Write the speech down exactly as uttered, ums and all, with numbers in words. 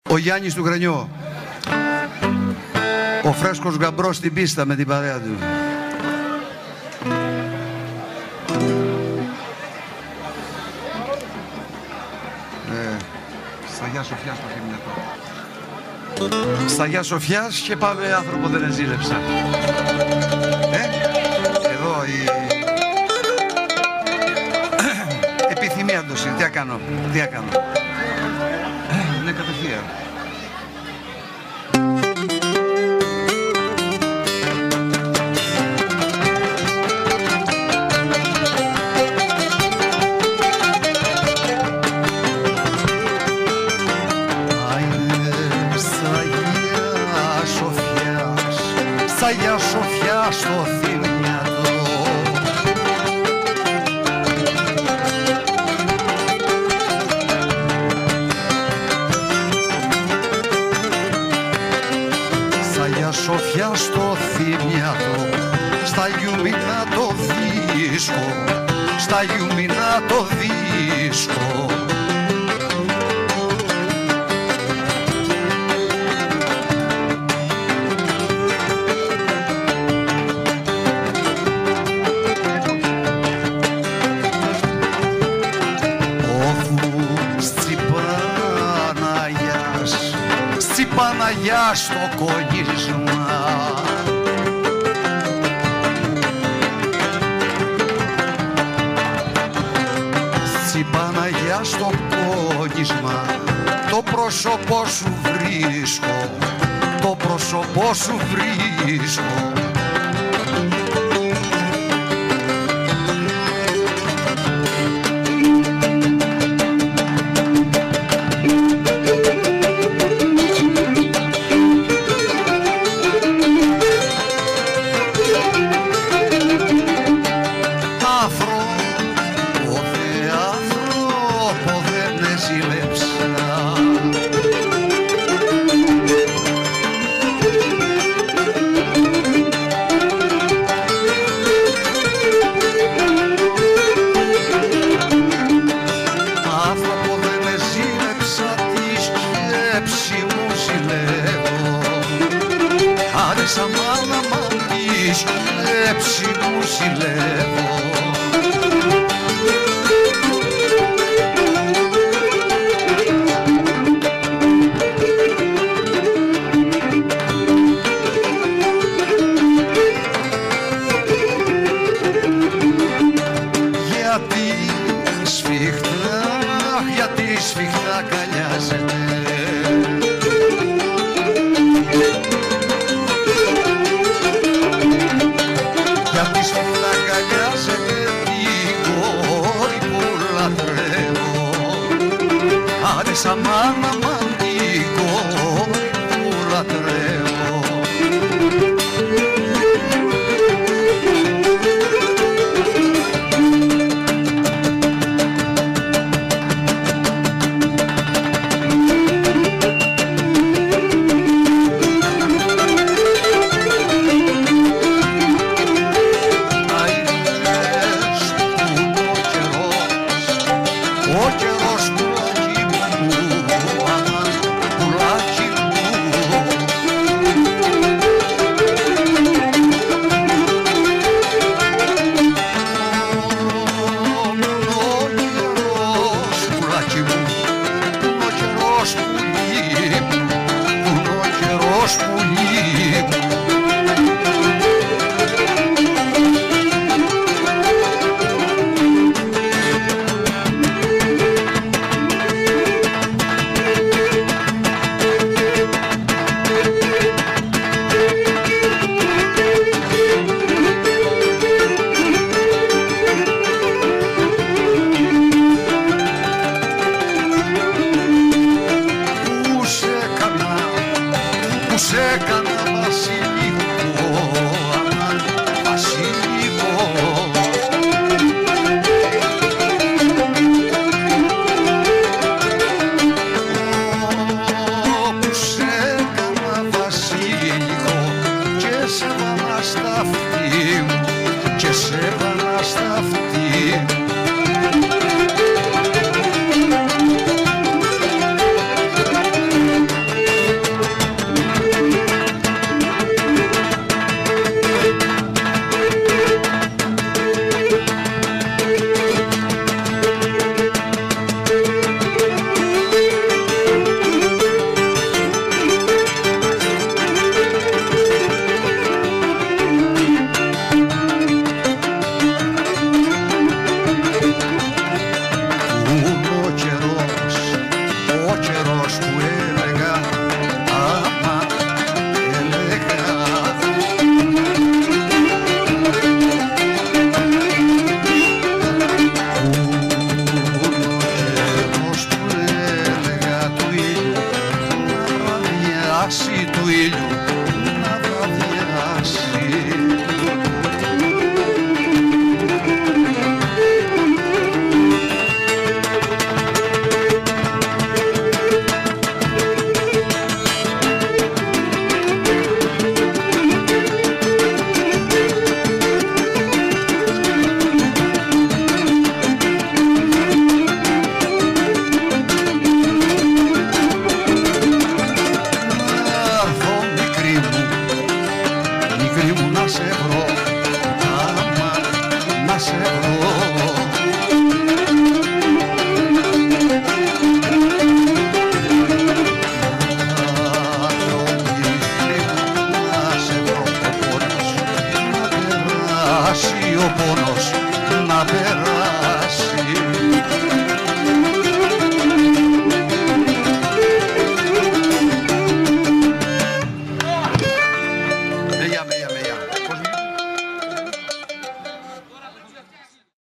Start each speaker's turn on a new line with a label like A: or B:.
A: Ο Γιάννης του Γρανιό. Ο φρέσκος γαμπρός στην πίστα με την παρέα του. Ε, στα Αγιά Σοφιάς το χειμινατό. Στα Αγιά Σοφιάς και πάμε άνθρωπο δεν εζήλεψα. Ε, εδώ η επιθυμία του είναι. Τι να κάνω, τι να κάνω. Είναι κατευθείαν. Στα Αγιά Σοφιά στο Θύμιατο, στα Αγιά Σοφιά στο Θύμιατο, στα Γιουμινά το δίσκο, στα Γιουμινά το δίσκο. Παναγιά στο κονίσμα, στη Παναγιά στο κονίσμα, το πρόσωπό σου βρίσκω, το πρόσωπό σου βρίσκω. βάση του ήλιου